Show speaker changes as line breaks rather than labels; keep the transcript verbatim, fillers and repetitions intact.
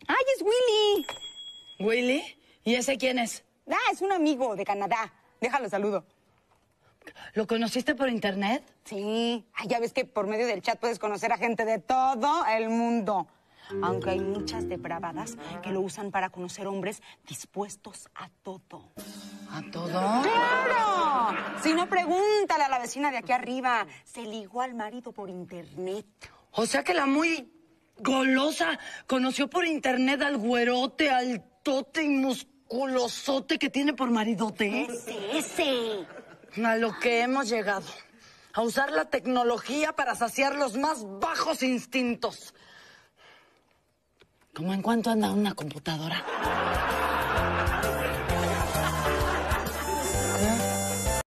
¡Ay, es Willy!
¿Willy? ¿Y ese quién es?
Ah, es un amigo de Canadá. Déjalo, saludo.
¿Lo conociste por internet?
Sí. Ay, ya ves que por medio del chat puedes conocer a gente de todo el mundo. Aunque hay muchas depravadas que lo usan para conocer hombres dispuestos a todo.
¿A todo?
¡Claro! Si no, pregúntale a la vecina de aquí arriba. Se ligó al marido por internet.
O sea que la muy golosa conoció por internet al güerote, al tote y musculosote que tiene por maridote.
Ese, ese.
A lo que hemos llegado. A usar la tecnología para saciar los más bajos instintos. ¿Cómo en cuánto anda una computadora?